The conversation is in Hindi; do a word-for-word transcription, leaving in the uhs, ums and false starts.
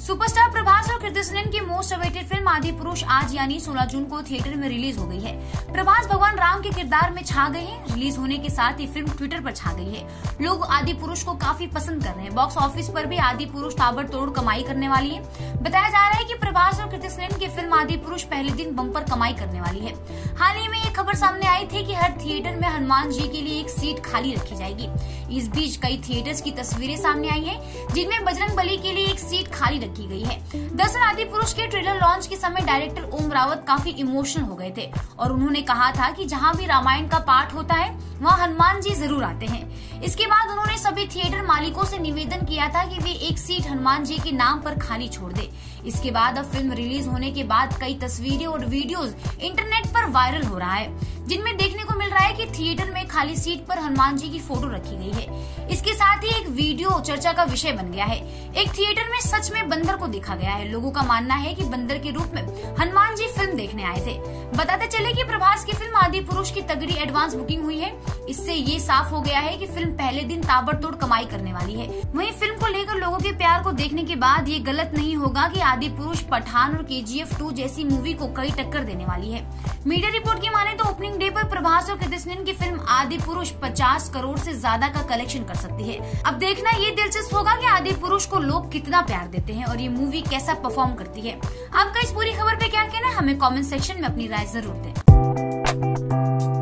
सुपरस्टार प्रभास और कृति सेनन की मोस्ट अवेटेड फिल्म आदि पुरुष आज यानी सोलह जून को थिएटर में रिलीज हो गई है। प्रभास भगवान राम के किरदार में छा गए हैं। रिलीज होने के साथ ही फिल्म ट्विटर पर छा गई है। लोग आदि पुरुष को काफी पसंद कर रहे हैं। बॉक्स ऑफिस पर भी आदि पुरुष ताबड़तोड़ कमाई करने वाली है। बताया जा रहा है कि प्रभास और कृति सेनन की फिल्म आदि पुरुष पहले दिन बम्पर कमाई करने वाली है। हाल ही में ये खबर सामने आई थी कि हर थिएटर में हनुमान जी के लिए एक सीट खाली रखी जाएगी। इस बीच कई थिएटर्स की तस्वीरें सामने आई हैं, जिनमें बजरंग बली के लिए एक सीट खाली रखी गई है। दरअसल आदि पुरुष के ट्रेलर लॉन्च के समय डायरेक्टर ओम रावत काफी इमोशनल हो गए थे और उन्होंने कहा था कि जहां भी रामायण का पाठ होता है वहां हनुमान जी जरूर आते हैं। इसके बाद उन्होंने सभी थिएटर मालिकों से निवेदन किया था कि वे एक सीट हनुमान जी के नाम पर खाली छोड़ दे। इसके बाद अब फिल्म रिलीज होने के बाद कई तस्वीरें और वीडियोस इंटरनेट पर वायरल हो रहा है, जिनमें देखने को मिल रहा है कि थिएटर में खाली सीट पर हनुमान जी की फोटो रखी गई है। इसके साथ ही एक वीडियो चर्चा का विषय बन गया है। एक थिएटर में सच में बंदर को देखा गया है। लोगों का मानना है कि बंदर के रूप में हनुमान जी फिल्म देखने आए थे। बताते चले कि प्रभास की फिल्म आदि पुरुष की तगड़ी एडवांस बुकिंग हुई है। इससे ये साफ हो गया है कि फिल्म पहले दिन ताबड़तोड़ कमाई करने वाली है। वहीं फिल्म को लेकर लोगों के प्यार को देखने के बाद ये गलत नहीं होगा कि आदि पुरुष पठान और के जी एफ टू जैसी मूवी को कई टक्कर देने वाली है। मीडिया रिपोर्ट की माने तो ओपनिंग डे पर प्रभास और कृति सेनन की फिल्म आदि पुरुष पचास करोड़ से ज्यादा का कलेक्शन कर सकती है। अब देखना ये दिलचस्प होगा कि आदि पुरुष को लोग कितना प्यार देते हैं और ये मूवी कैसा परफॉर्म करती है। आपका इस पूरी खबर पे क्या कहना है, हमें कमेंट सेक्शन में अपनी राय जरूर दें।